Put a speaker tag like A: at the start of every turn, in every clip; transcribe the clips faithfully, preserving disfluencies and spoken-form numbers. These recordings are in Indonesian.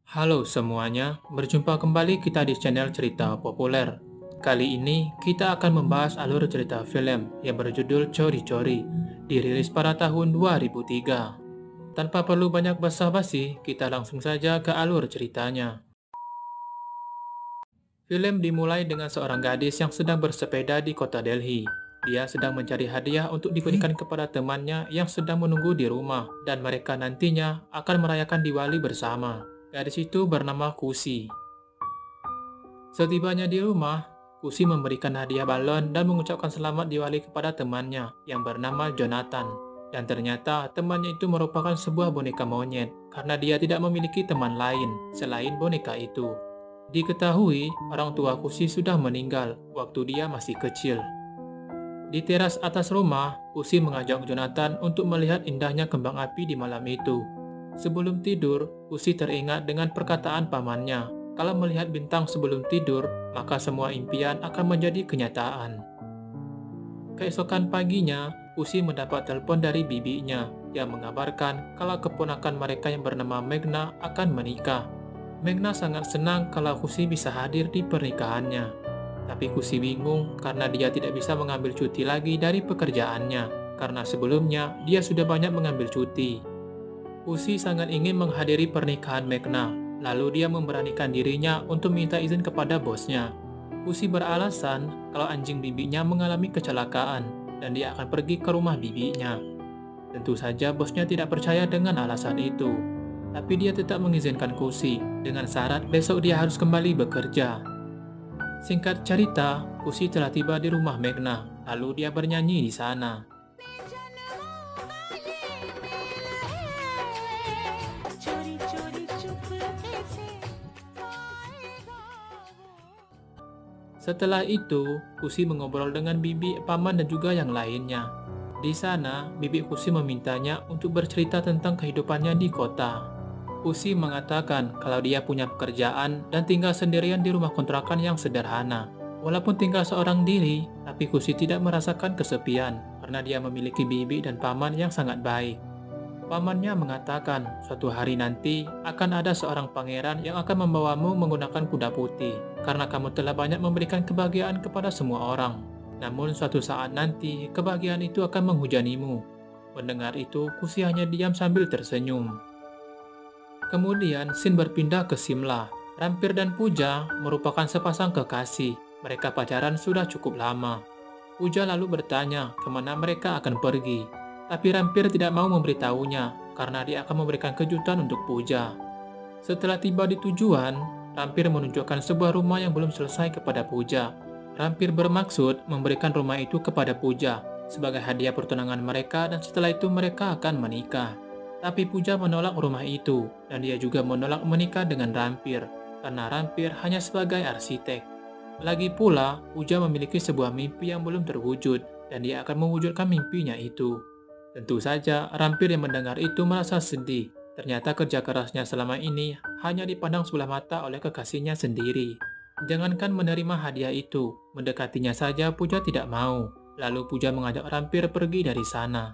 A: Halo semuanya, berjumpa kembali kita di channel Cerita Populer. Kali ini kita akan membahas alur cerita film yang berjudul Chori Chori, dirilis pada tahun dua ribu tiga. Tanpa perlu banyak basa-basi, kita langsung saja ke alur ceritanya. Film dimulai dengan seorang gadis yang sedang bersepeda di kota Delhi. Dia sedang mencari hadiah untuk diberikan kepada temannya yang sedang menunggu di rumah, dan mereka nantinya akan merayakan Diwali bersama. Gadis itu bernama Kusi. Setibanya di rumah, Kusi memberikan hadiah balon dan mengucapkan selamat Diwali kepada temannya yang bernama Jonathan. Dan ternyata temannya itu merupakan sebuah boneka monyet karena dia tidak memiliki teman lain selain boneka itu. Diketahui orang tua Kusi sudah meninggal waktu dia masih kecil. Di teras atas rumah, Kusi mengajak Jonathan untuk melihat indahnya kembang api di malam itu. Sebelum tidur, Kusi teringat dengan perkataan pamannya, kalau melihat bintang sebelum tidur, maka semua impian akan menjadi kenyataan. Keesokan paginya, Kusi mendapat telepon dari bibinya yang mengabarkan kalau keponakan mereka yang bernama Meghna akan menikah. Meghna sangat senang kalau Kusi bisa hadir di pernikahannya. Tapi Kusi bingung karena dia tidak bisa mengambil cuti lagi dari pekerjaannya, karena sebelumnya dia sudah banyak mengambil cuti. Kusi sangat ingin menghadiri pernikahan Meghna, lalu dia memberanikan dirinya untuk minta izin kepada bosnya. Kusi beralasan kalau anjing bibinya mengalami kecelakaan dan dia akan pergi ke rumah bibinya. Tentu saja bosnya tidak percaya dengan alasan itu, tapi dia tetap mengizinkan Kusi dengan syarat besok dia harus kembali bekerja. Singkat cerita, Kusi telah tiba di rumah Meghna, lalu dia bernyanyi di sana. Setelah itu, Kusi mengobrol dengan bibi, paman, dan juga yang lainnya. Di sana, bibi Kusi memintanya untuk bercerita tentang kehidupannya di kota. Kusi mengatakan kalau dia punya pekerjaan dan tinggal sendirian di rumah kontrakan yang sederhana. Walaupun tinggal seorang diri, tapi Kusi tidak merasakan kesepian karena dia memiliki bibi dan paman yang sangat baik. Pamannya mengatakan, suatu hari nanti akan ada seorang pangeran yang akan membawamu menggunakan kuda putih, karena kamu telah banyak memberikan kebahagiaan kepada semua orang. Namun suatu saat nanti, kebahagiaan itu akan menghujanimu. Mendengar itu, Kusi hanya diam sambil tersenyum. Kemudian, scene berpindah ke Simla. Rampir dan Puja merupakan sepasang kekasih. Mereka pacaran sudah cukup lama. Puja lalu bertanya kemana mereka akan pergi. Tapi Rampir tidak mau memberitahunya karena dia akan memberikan kejutan untuk Puja. Setelah tiba di tujuan, Rampir menunjukkan sebuah rumah yang belum selesai kepada Puja. Rampir bermaksud memberikan rumah itu kepada Puja sebagai hadiah pertunangan mereka dan setelah itu mereka akan menikah. Tapi Puja menolak rumah itu dan dia juga menolak menikah dengan Rampir karena Rampir hanya sebagai arsitek. Lagi pula, Puja memiliki sebuah mimpi yang belum terwujud dan dia akan mewujudkan mimpinya itu. Tentu saja, Rampir yang mendengar itu merasa sedih. Ternyata kerja kerasnya selama ini hanya dipandang sebelah mata oleh kekasihnya sendiri. Jangankan menerima hadiah itu, mendekatinya saja Puja tidak mau. Lalu Puja mengajak Rampir pergi dari sana.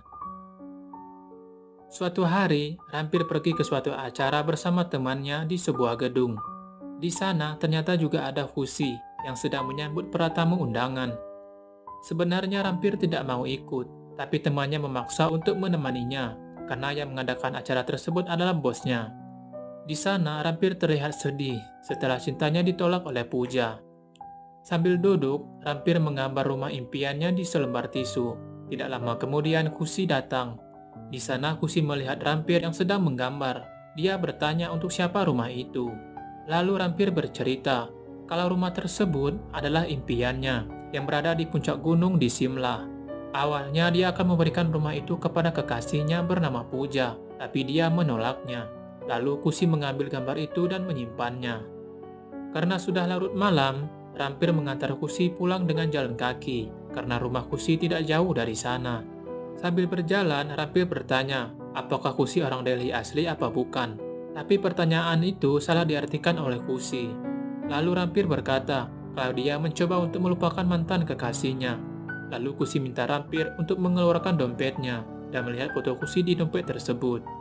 A: Suatu hari, Rampir pergi ke suatu acara bersama temannya di sebuah gedung. Di sana ternyata juga ada Kusi yang sedang menyambut para tamu undangan. Sebenarnya Rampir tidak mau ikut, tapi temannya memaksa untuk menemaninya, karena yang mengadakan acara tersebut adalah bosnya. Di sana, Rampir terlihat sedih setelah cintanya ditolak oleh Puja. Sambil duduk, Rampir menggambar rumah impiannya di selembar tisu. Tidak lama kemudian, Kusi datang. Di sana, Kusi melihat Rampir yang sedang menggambar. Dia bertanya untuk siapa rumah itu. Lalu Rampir bercerita kalau rumah tersebut adalah impiannya yang berada di puncak gunung di Simla. Awalnya dia akan memberikan rumah itu kepada kekasihnya bernama Puja, tapi dia menolaknya. Lalu Kusi mengambil gambar itu dan menyimpannya. Karena sudah larut malam, Rampir mengantar Kusi pulang dengan jalan kaki, karena rumah Kusi tidak jauh dari sana. Sambil berjalan, Rampir bertanya, apakah Kusi orang Delhi asli apa bukan? Tapi pertanyaan itu salah diartikan oleh Kusi. Lalu Rampir berkata, kalau dia mencoba untuk melupakan mantan kekasihnya. Lalu Kusi minta Rampir untuk mengeluarkan dompetnya dan melihat foto Kusi di dompet tersebut.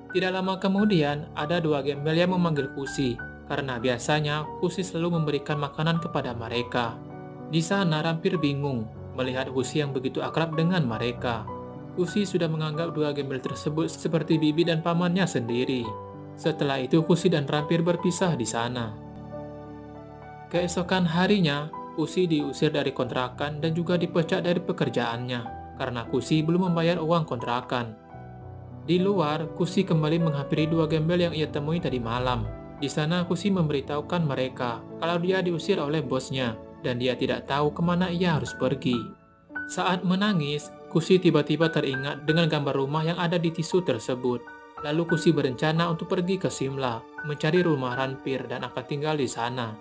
A: Tidak lama kemudian, ada dua gembel yang memanggil Kusi, karena biasanya Kusi selalu memberikan makanan kepada mereka. Di sana Rampir bingung melihat Kusi yang begitu akrab dengan mereka. Kusi sudah menganggap dua gembel tersebut seperti bibi dan pamannya sendiri. Setelah itu Kusi dan Rampir berpisah di sana. Keesokan harinya, Kusi diusir dari kontrakan dan juga dipecat dari pekerjaannya, karena Kusi belum membayar uang kontrakan. Di luar, Kusi kembali menghampiri dua gembel yang ia temui tadi malam. Di sana Kusi memberitahukan mereka kalau dia diusir oleh bosnya dan dia tidak tahu kemana ia harus pergi. Saat menangis, Kusi tiba-tiba teringat dengan gambar rumah yang ada di tisu tersebut. Lalu Kusi berencana untuk pergi ke Simla, mencari rumah Ranpir dan akan tinggal di sana.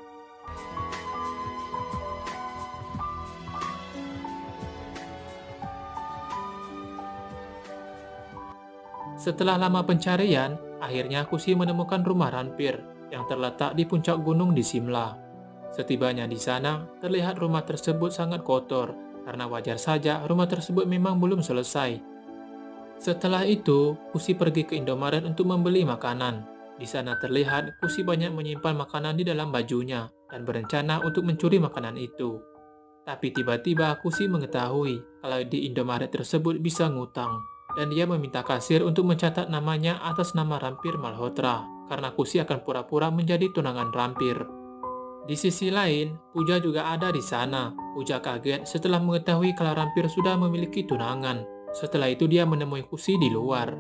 A: Setelah lama pencarian, akhirnya Kusi menemukan rumah Ranpir yang terletak di puncak gunung di Simla. Setibanya di sana, terlihat rumah tersebut sangat kotor, karena wajar saja rumah tersebut memang belum selesai. Setelah itu, Kusi pergi ke Indomaret untuk membeli makanan. Di sana terlihat Kusi banyak menyimpan makanan di dalam bajunya dan berencana untuk mencuri makanan itu. Tapi tiba-tiba Kusi mengetahui kalau di Indomaret tersebut bisa ngutang, dan dia meminta kasir untuk mencatat namanya atas nama Rampir Malhotra, karena Kusi akan pura-pura menjadi tunangan Rampir. Di sisi lain, Puja juga ada di sana. Puja kaget setelah mengetahui kalau Rampir sudah memiliki tunangan. Setelah itu dia menemui Kusi di luar.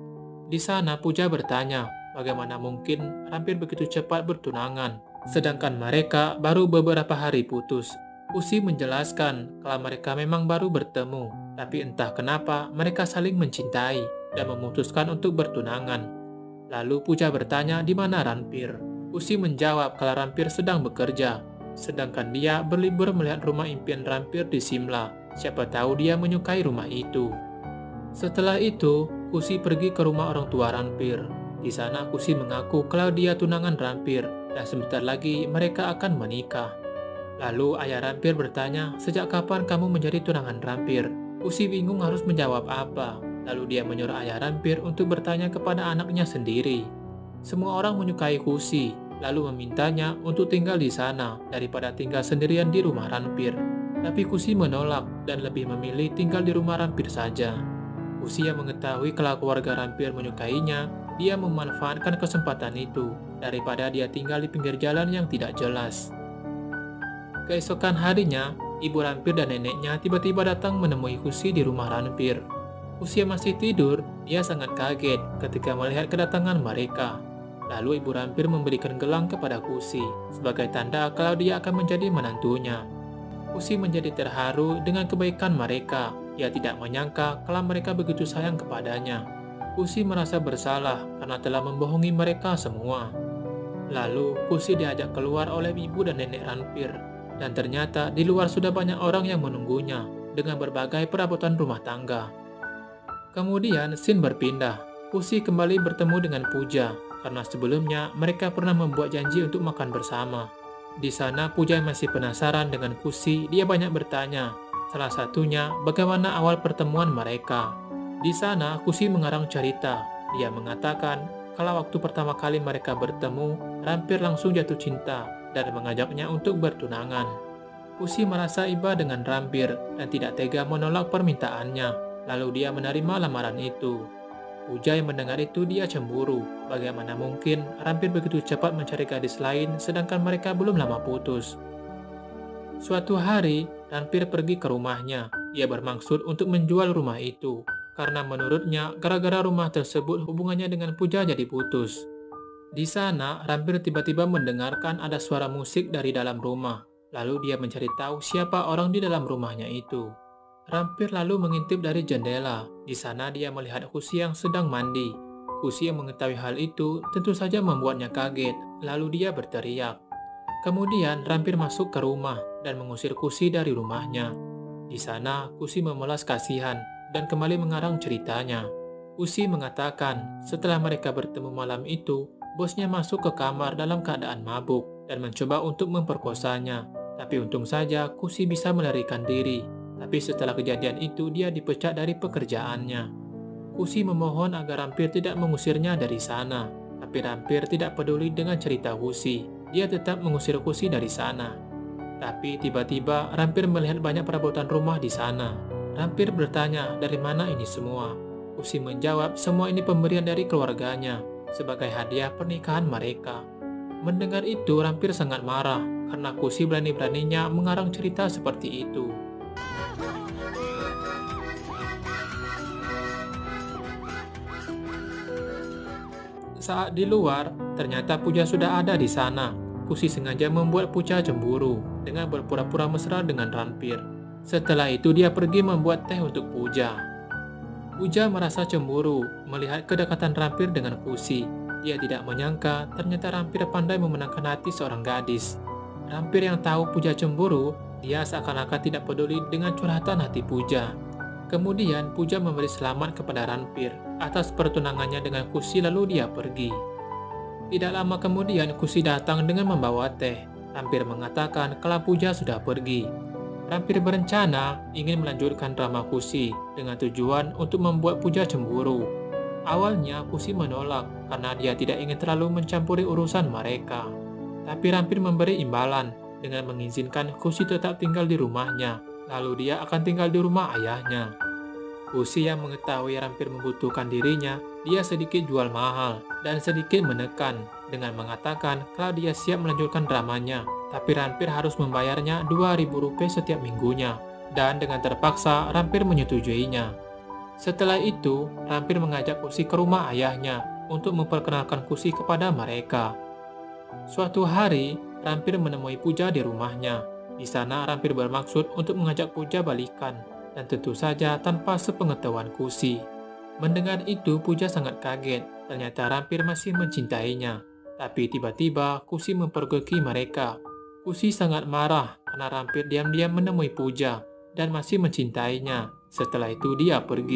A: Di sana Puja bertanya, bagaimana mungkin Rampir begitu cepat bertunangan, sedangkan mereka baru beberapa hari putus. Kusi menjelaskan kalau mereka memang baru bertemu, tapi entah kenapa mereka saling mencintai dan memutuskan untuk bertunangan. Lalu Puja bertanya di mana Ranpir. Kusi menjawab kalau Rampir sedang bekerja, sedangkan dia berlibur melihat rumah impian Rampir di Simla. Siapa tahu dia menyukai rumah itu. Setelah itu, Kusi pergi ke rumah orang tua Ranpir. Di sana Kusi mengaku kalau dia tunangan Rampir dan sebentar lagi mereka akan menikah. Lalu ayah Rampir bertanya, sejak kapan kamu menjadi tunangan Rampir? Kusi bingung harus menjawab apa. Lalu dia menyuruh ayah Rampir untuk bertanya kepada anaknya sendiri. Semua orang menyukai Kusi, lalu memintanya untuk tinggal di sana daripada tinggal sendirian di rumah Rampir. Tapi Kusi menolak dan lebih memilih tinggal di rumah Rampir saja. Kusi yang mengetahui kalau keluarga Rampir menyukainya, dia memanfaatkan kesempatan itu daripada dia tinggal di pinggir jalan yang tidak jelas. Keesokan harinya, ibu Rampir dan neneknya tiba-tiba datang menemui Kusi di rumah Rampir. Kusi yang masih tidur, dia sangat kaget ketika melihat kedatangan mereka. Lalu ibu Rampir memberikan gelang kepada Kusi sebagai tanda kalau dia akan menjadi menantunya. Kusi menjadi terharu dengan kebaikan mereka. Ia tidak menyangka kalau mereka begitu sayang kepadanya. Kusi merasa bersalah karena telah membohongi mereka semua. Lalu Kusi diajak keluar oleh ibu dan nenek Rampir. Dan ternyata di luar sudah banyak orang yang menunggunya dengan berbagai perabotan rumah tangga. Kemudian scene berpindah. Kusi kembali bertemu dengan Puja karena sebelumnya mereka pernah membuat janji untuk makan bersama. Di sana Puja masih penasaran dengan Kusi. Dia banyak bertanya. Salah satunya bagaimana awal pertemuan mereka. Di sana Kusi mengarang cerita. Dia mengatakan kalau waktu pertama kali mereka bertemu, Rampir langsung jatuh cinta dan mengajaknya untuk bertunangan. Kusi merasa iba dengan Rampir dan tidak tega menolak permintaannya, lalu dia menerima lamaran itu. Puja yang mendengar itu dia cemburu, bagaimana mungkin Rampir begitu cepat mencari gadis lain sedangkan mereka belum lama putus. Suatu hari, Rampir pergi ke rumahnya. Ia bermaksud untuk menjual rumah itu, karena menurutnya gara-gara rumah tersebut hubungannya dengan Puja jadi putus. Di sana, Rampir tiba-tiba mendengarkan ada suara musik dari dalam rumah. Lalu dia mencari tahu siapa orang di dalam rumahnya itu. Rampir lalu mengintip dari jendela. Di sana dia melihat Kusi yang sedang mandi. Kusi yang mengetahui hal itu tentu saja membuatnya kaget. Lalu dia berteriak. Kemudian Rampir masuk ke rumah dan mengusir Kusi dari rumahnya. Di sana, Kusi memelas kasihan dan kembali mengarang ceritanya. Kusi mengatakan setelah mereka bertemu malam itu, bosnya masuk ke kamar dalam keadaan mabuk dan mencoba untuk memperkosanya. Tapi untung saja Kusi bisa melarikan diri. Tapi setelah kejadian itu dia dipecat dari pekerjaannya. Kusi memohon agar Rampir tidak mengusirnya dari sana. Tapi Rampir tidak peduli dengan cerita Kusi. Dia tetap mengusir Kusi dari sana. Tapi tiba-tiba Rampir melihat banyak perabotan rumah di sana. Rampir bertanya, dari mana ini semua? Kusi menjawab, semua ini pemberian dari keluarganya sebagai hadiah pernikahan mereka. Mendengar itu, Rampir sangat marah karena Kusi berani-beraninya mengarang cerita seperti itu. Saat di luar, ternyata Puja sudah ada di sana. Kusi sengaja membuat Puja cemburu dengan berpura-pura mesra dengan Rampir. Setelah itu dia pergi membuat teh untuk Puja. Puja merasa cemburu melihat kedekatan Rampir dengan Kusi. Dia tidak menyangka ternyata Rampir pandai memenangkan hati seorang gadis. Rampir yang tahu Puja cemburu, dia seakan-akan tidak peduli dengan curhatan hati Puja. Kemudian Puja memberi selamat kepada Rampir atas pertunangannya dengan Kusi, lalu dia pergi. Tidak lama kemudian Kusi datang dengan membawa teh. Rampir mengatakan kalau Puja sudah pergi. Rampir berencana ingin melanjutkan drama Kusi dengan tujuan untuk membuat Puja cemburu. Awalnya Kusi menolak karena dia tidak ingin terlalu mencampuri urusan mereka. Tapi Rampir memberi imbalan dengan mengizinkan Kusi tetap tinggal di rumahnya, lalu dia akan tinggal di rumah ayahnya. Kusi yang mengetahui Rampir membutuhkan dirinya, dia sedikit jual mahal dan sedikit menekan dengan mengatakan kalau dia siap melanjutkan dramanya, tapi Rampir harus membayarnya dua ribu rupiah setiap minggunya, dan dengan terpaksa Rampir menyetujuinya. Setelah itu, Rampir mengajak Kusi ke rumah ayahnya untuk memperkenalkan Kusi kepada mereka. Suatu hari, Rampir menemui Puja di rumahnya. Di sana Rampir bermaksud untuk mengajak Puja balikan, dan tentu saja tanpa sepengetahuan Kusi. Mendengar itu, Puja sangat kaget. Ternyata Rampir masih mencintainya. Tapi tiba-tiba Kusi mempergoki mereka. Kusi sangat marah karena Rampir diam-diam menemui Puja dan masih mencintainya. Setelah itu dia pergi.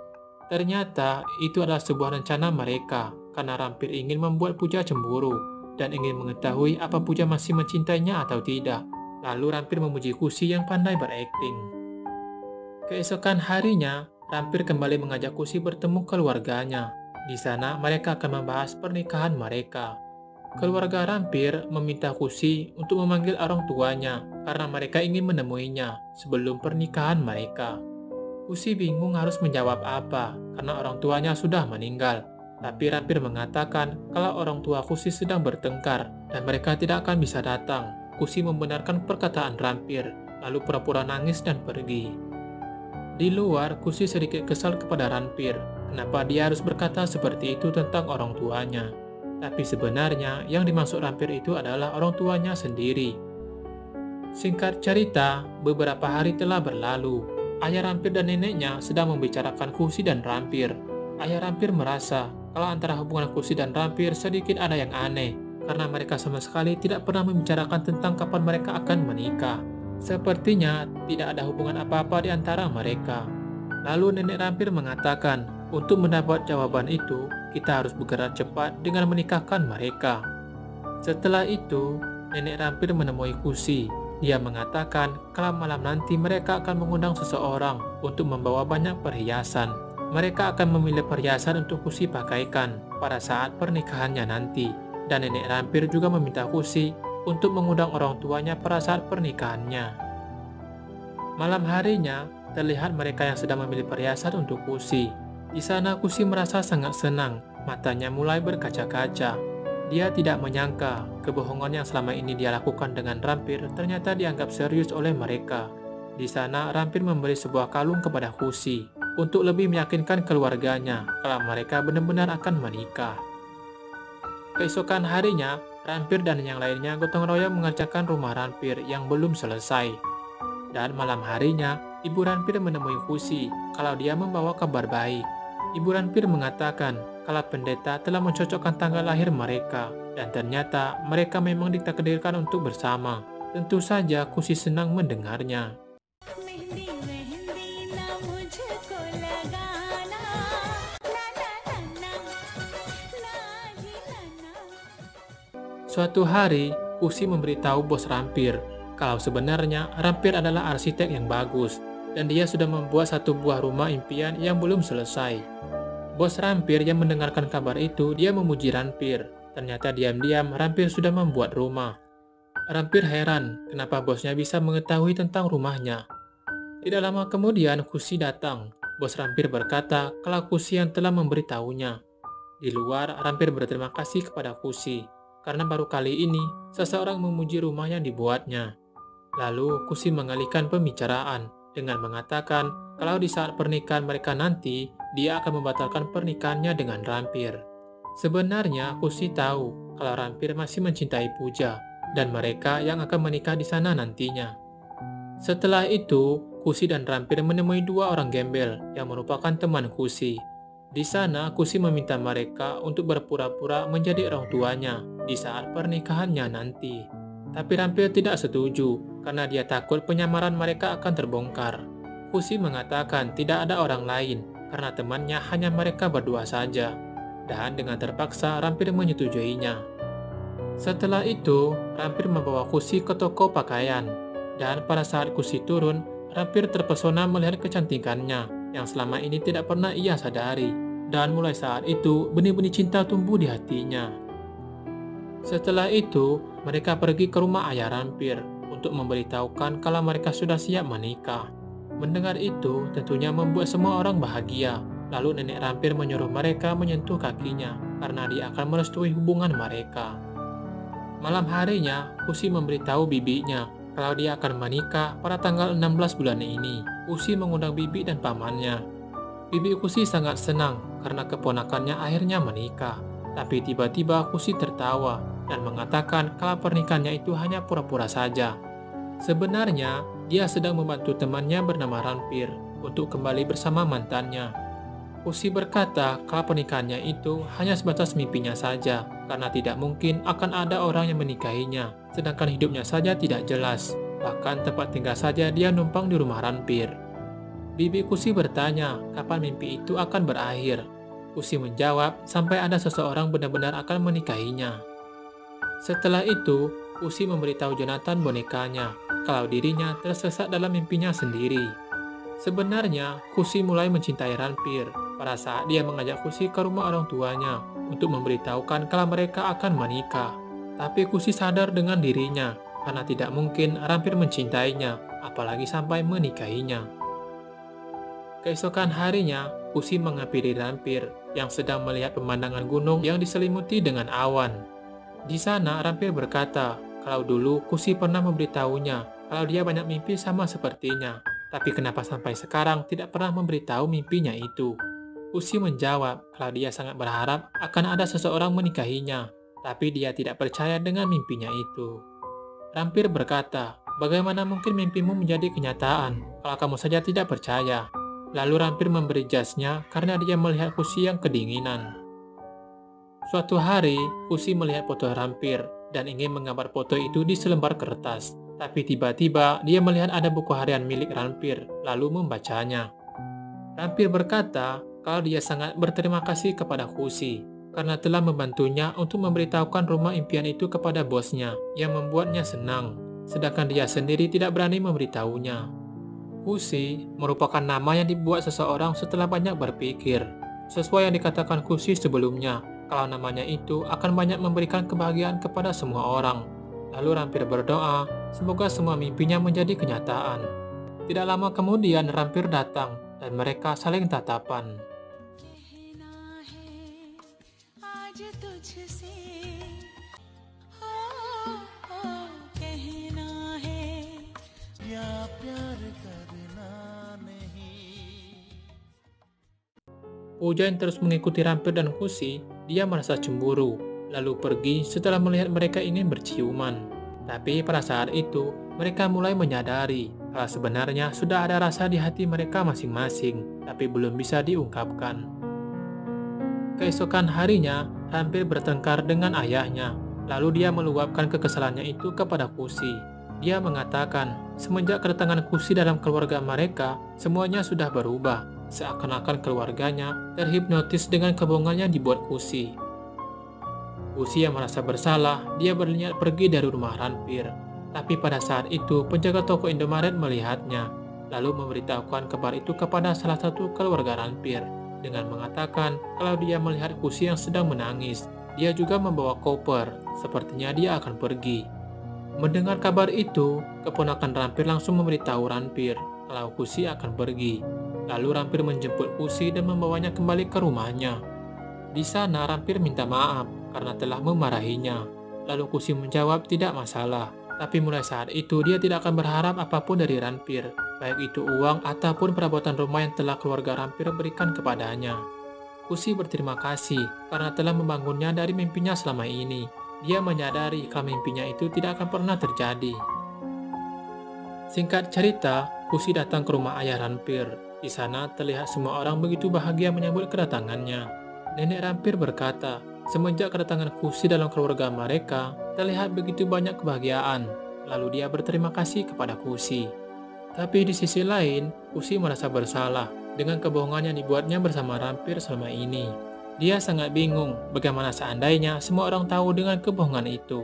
A: Ternyata itu adalah sebuah rencana mereka karena Rampir ingin membuat Puja cemburu dan ingin mengetahui apa Puja masih mencintainya atau tidak. Lalu Rampir memuji Kusi yang pandai berakting. Keesokan harinya, Rampir kembali mengajak Kusi bertemu keluarganya. Di sana mereka akan membahas pernikahan mereka. Keluarga Rampir meminta Kusi untuk memanggil orang tuanya karena mereka ingin menemuinya sebelum pernikahan mereka. Kusi bingung harus menjawab apa karena orang tuanya sudah meninggal. Tapi Rampir mengatakan kalau orang tua Kusi sedang bertengkar dan mereka tidak akan bisa datang. Kusi membenarkan perkataan Rampir, lalu pura-pura nangis dan pergi. Di luar, Kusi sedikit kesal kepada Rampir. Kenapa dia harus berkata seperti itu tentang orang tuanya? Tapi sebenarnya yang dimaksud Rampir itu adalah orang tuanya sendiri. Singkat cerita, beberapa hari telah berlalu. Ayah Rampir dan neneknya sedang membicarakan Kusi dan Rampir. Ayah Rampir merasa kalau antara hubungan Kusi dan Rampir sedikit ada yang aneh, karena mereka sama sekali tidak pernah membicarakan tentang kapan mereka akan menikah. Sepertinya tidak ada hubungan apa-apa di antara mereka. Lalu nenek Rampir mengatakan, untuk mendapat jawaban itu, kita harus bergerak cepat dengan menikahkan mereka. Setelah itu, nenek Rampir menemui Kusi. Dia mengatakan kalau malam nanti mereka akan mengundang seseorang untuk membawa banyak perhiasan. Mereka akan memilih perhiasan untuk Kusi pakaikan pada saat pernikahannya nanti. Dan nenek Rampir juga meminta Kusi untuk mengundang orang tuanya pada saat pernikahannya. Malam harinya, terlihat mereka yang sedang memilih perhiasan untuk Kusi. Di sana Kusi merasa sangat senang, matanya mulai berkaca-kaca. Dia tidak menyangka kebohongan yang selama ini dia lakukan dengan Rampir ternyata dianggap serius oleh mereka. Di sana Rampir memberi sebuah kalung kepada Kusi untuk lebih meyakinkan keluarganya kalau mereka benar-benar akan menikah. Keesokan harinya, Rampir dan yang lainnya gotong royong mengerjakan rumah Rampir yang belum selesai. Dan malam harinya, Ibu Rampir menemui Kusi kalau dia membawa kabar baik. Ibu Rampir mengatakan kalau pendeta telah mencocokkan tanggal lahir mereka, dan ternyata mereka memang ditakdirkan untuk bersama. Tentu saja Kusi senang mendengarnya. Suatu hari, Kusi memberitahu bos Rampir kalau sebenarnya Rampir adalah arsitek yang bagus dan dia sudah membuat satu buah rumah impian yang belum selesai. Bos Rampir yang mendengarkan kabar itu, dia memuji Rampir. Ternyata diam-diam Rampir sudah membuat rumah. Rampir heran kenapa bosnya bisa mengetahui tentang rumahnya. Tidak lama kemudian Kusi datang. Bos Rampir berkata kalau Kusi yang telah memberitahunya. Di luar, Rampir berterima kasih kepada Kusi karena baru kali ini seseorang memuji rumah yang dibuatnya. Lalu Kusi mengalihkan pembicaraan dengan mengatakan kalau di saat pernikahan mereka nanti, dia akan membatalkan pernikahannya dengan Rampir. Sebenarnya Kusi tahu kalau Rampir masih mencintai Puja dan mereka yang akan menikah di sana nantinya. Setelah itu, Kusi dan Rampir menemui dua orang gembel yang merupakan teman Kusi. Di sana, Kusi meminta mereka untuk berpura-pura menjadi orang tuanya di saat pernikahannya nanti. Tapi Rampir tidak setuju karena dia takut penyamaran mereka akan terbongkar. Kusi mengatakan tidak ada orang lain karena temannya hanya mereka berdua saja. Dan dengan terpaksa Rampir menyetujuinya. Setelah itu, Rampir membawa Kusi ke toko pakaian. Dan pada saat Kusi turun, Rampir terpesona melihat kecantikannya yang selama ini tidak pernah ia sadari. Dan mulai saat itu, benih-benih cinta tumbuh di hatinya. Setelah itu, mereka pergi ke rumah ayah Rampir untuk memberitahukan kalau mereka sudah siap menikah. Mendengar itu, tentunya membuat semua orang bahagia. Lalu nenek Rampir menyuruh mereka menyentuh kakinya karena dia akan merestui hubungan mereka. Malam harinya, Kusi memberitahu bibinya kalau dia akan menikah pada tanggal enam belas bulan ini. Kusi mengundang bibi dan pamannya. Bibi Kusi sangat senang karena keponakannya akhirnya menikah. Tapi tiba-tiba Kusi tertawa dan mengatakan kalau pernikahannya itu hanya pura-pura saja. Sebenarnya, dia sedang membantu temannya bernama Rampir untuk kembali bersama mantannya. Kusi berkata kalau pernikahannya itu hanya sebatas mimpinya saja, karena tidak mungkin akan ada orang yang menikahinya, sedangkan hidupnya saja tidak jelas. Bahkan tempat tinggal saja dia numpang di rumah Rampir. Bibi Kusi bertanya kapan mimpi itu akan berakhir. Kusi menjawab sampai ada seseorang benar-benar akan menikahinya. Setelah itu, Kusi memberitahu Jonathan bonekanya kalau dirinya tersesat dalam mimpinya sendiri. Sebenarnya, Kusi mulai mencintai Rampir pada saat dia mengajak Kusi ke rumah orang tuanya untuk memberitahukan kalau mereka akan menikah. Tapi Kusi sadar dengan dirinya karena tidak mungkin Rampir mencintainya, apalagi sampai menikahinya. Keesokan harinya, Kusi menghampiri Rampir yang sedang melihat pemandangan gunung yang diselimuti dengan awan. Di sana, Rampir berkata kalau dulu Kusi pernah memberitahunya kalau dia banyak mimpi sama sepertinya. Tapi kenapa sampai sekarang tidak pernah memberitahu mimpinya itu? Kusi menjawab kalau dia sangat berharap akan ada seseorang menikahinya, tapi dia tidak percaya dengan mimpinya itu. Rampir berkata, bagaimana mungkin mimpimu menjadi kenyataan kalau kamu saja tidak percaya? Lalu Rampir memberi jasnya karena dia melihat Kusi yang kedinginan. Suatu hari, Kusi melihat foto Rampir dan ingin menggambar foto itu di selembar kertas. Tapi tiba-tiba dia melihat ada buku harian milik Rampir, lalu membacanya. Rampir berkata kalau dia sangat berterima kasih kepada Kusi karena telah membantunya untuk memberitahukan rumah impian itu kepada bosnya yang membuatnya senang, sedangkan dia sendiri tidak berani memberitahunya. Kusi merupakan nama yang dibuat seseorang setelah banyak berpikir. Sesuai yang dikatakan Kusi sebelumnya, kalau namanya itu akan banyak memberikan kebahagiaan kepada semua orang. Lalu Rampir berdoa, semoga semua mimpinya menjadi kenyataan. Tidak lama kemudian Rampir datang, dan mereka saling tatapan. Puja yang terus mengikuti Rampir dan Kusi, dia merasa cemburu, lalu pergi setelah melihat mereka ingin berciuman. Tapi pada saat itu, mereka mulai menyadari kalau sebenarnya sudah ada rasa di hati mereka masing-masing, tapi belum bisa diungkapkan. Keesokan harinya, Rampir bertengkar dengan ayahnya, lalu dia meluapkan kekesalannya itu kepada Kusi. Dia mengatakan, semenjak kedatangan Kusi dalam keluarga mereka, semuanya sudah berubah, seakan-akan keluarganya terhipnotis dengan kebohongan yang dibuat Kusi. Kusi yang merasa bersalah, dia berniat pergi dari rumah Rampir. Tapi pada saat itu, penjaga toko Indomaret melihatnya, lalu memberitahukan kabar itu kepada salah satu keluarga Rampir. dengan mengatakan kalau dia melihat Kusi yang sedang menangis. Dia juga membawa koper, sepertinya dia akan pergi. Mendengar kabar itu, keponakan Rampir langsung memberitahu Ranpir kalau Kusi akan pergi. Lalu Rampir menjemput Kusi dan membawanya kembali ke rumahnya. Di sana Rampir minta maaf karena telah memarahinya. Lalu Kusi menjawab tidak masalah. Tapi mulai saat itu dia tidak akan berharap apapun dari Ranpir, baik itu uang ataupun perabotan rumah yang telah keluarga Rampir berikan kepadanya. Kusi berterima kasih karena telah membangunnya dari mimpinya selama ini. Dia menyadari kalau mimpinya itu tidak akan pernah terjadi. Singkat cerita, Kusi datang ke rumah ayah Ranpir. Di sana terlihat semua orang begitu bahagia menyambut kedatangannya. Nenek Rampir berkata, semenjak kedatangan Kusi dalam keluarga mereka, terlihat begitu banyak kebahagiaan. Lalu dia berterima kasih kepada Kusi. Tapi di sisi lain, Kusi merasa bersalah dengan kebohongan yang dibuatnya bersama Rampir selama ini. Dia sangat bingung bagaimana seandainya semua orang tahu dengan kebohongan itu.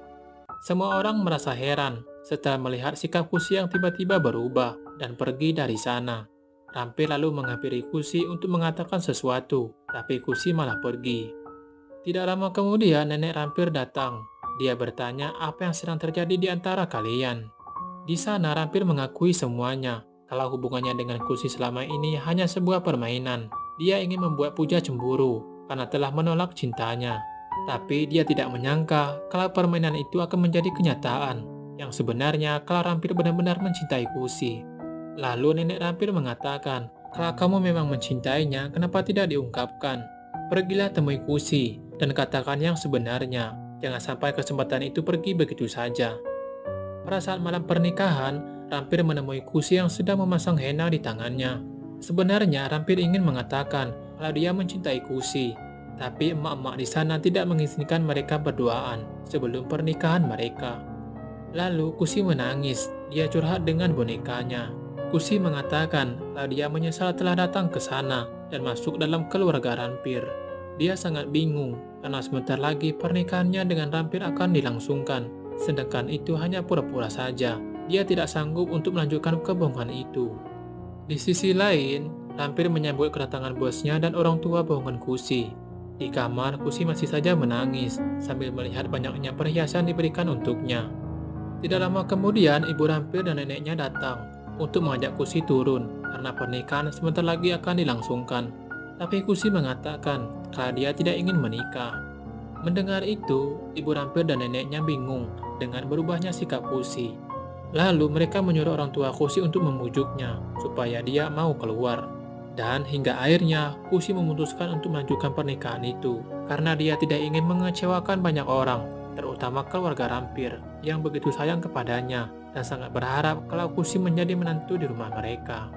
A: Semua orang merasa heran setelah melihat sikap Kusi yang tiba-tiba berubah dan pergi dari sana. Rampir lalu menghampiri Kusi untuk mengatakan sesuatu, tapi Kusi malah pergi. Tidak lama kemudian nenek Rampir datang. Dia bertanya apa yang sedang terjadi di antara kalian. Di sana Rampir mengakui semuanya, kalau hubungannya dengan Kusi selama ini hanya sebuah permainan. Dia ingin membuat Puja cemburu karena telah menolak cintanya. Tapi dia tidak menyangka kalau permainan itu akan menjadi kenyataan. Yang sebenarnya kalau Rampir benar-benar mencintai Kusi. Lalu nenek Rampir mengatakan, kalau kamu memang mencintainya, kenapa tidak diungkapkan? Pergilah temui Kusi dan katakan yang sebenarnya. Jangan sampai kesempatan itu pergi begitu saja. Pada saat malam pernikahan, Rampir menemui Kusi yang sedang memasang henna di tangannya. Sebenarnya Rampir ingin mengatakan kalau dia mencintai Kusi, tapi emak-emak di sana tidak mengizinkan mereka berduaan sebelum pernikahan mereka. Lalu Kusi menangis, dia curhat dengan bonekanya. Kusi mengatakan kalau dia menyesal telah datang ke sana dan masuk dalam keluarga Rampir. Dia sangat bingung karena sebentar lagi pernikahannya dengan Rampir akan dilangsungkan, sedangkan itu hanya pura-pura saja. Dia tidak sanggup untuk melanjutkan kebohongan itu. Di sisi lain, Rampir menyambut kedatangan bosnya dan orang tua bohongan Kusi. Di kamar, Kusi masih saja menangis sambil melihat banyaknya perhiasan diberikan untuknya. Tidak lama kemudian, ibu Rampir dan neneknya datang untuk mengajak Kusi turun karena pernikahan sebentar lagi akan dilangsungkan. Tapi Kusi mengatakan kalau dia tidak ingin menikah. Mendengar itu, ibu Rampir dan neneknya bingung dengan berubahnya sikap Kusi. Lalu mereka menyuruh orang tua Kusi untuk memujuknya supaya dia mau keluar. Dan hingga akhirnya Kusi memutuskan untuk melanjutkan pernikahan itu karena dia tidak ingin mengecewakan banyak orang, terutama keluarga Rampir yang begitu sayang kepadanya dan sangat berharap kalau Kusi menjadi menantu di rumah mereka.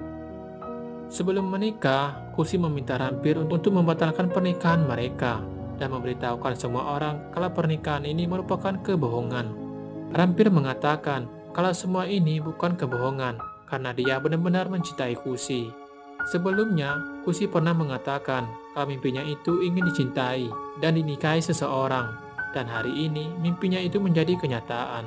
A: Sebelum menikah, Kusi meminta Rampir untuk membatalkan pernikahan mereka dan memberitahukan semua orang kalau pernikahan ini merupakan kebohongan. Rampir mengatakan kalau semua ini bukan kebohongan karena dia benar-benar mencintai Kusi. Sebelumnya, Kusi pernah mengatakan kalau mimpinya itu ingin dicintai dan dinikahi seseorang, dan hari ini mimpinya itu menjadi kenyataan.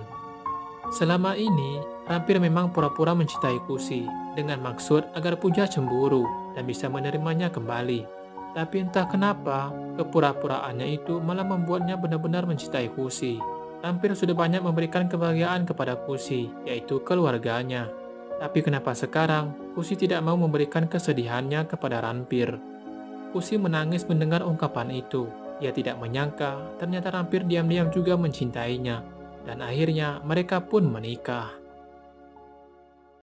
A: Selama ini, Rampir memang pura-pura mencintai Kusi dengan maksud agar Puja cemburu dan bisa menerimanya kembali. Tapi entah kenapa, kepura-puraannya itu malah membuatnya benar-benar mencintai Kusi. Rampir sudah banyak memberikan kebahagiaan kepada Kusi, yaitu keluarganya. Tapi kenapa sekarang Kusi tidak mau memberikan kesedihannya kepada Rampir? Kusi menangis mendengar ungkapan itu. Ia tidak menyangka ternyata Rampir diam-diam juga mencintainya. Dan akhirnya mereka pun menikah.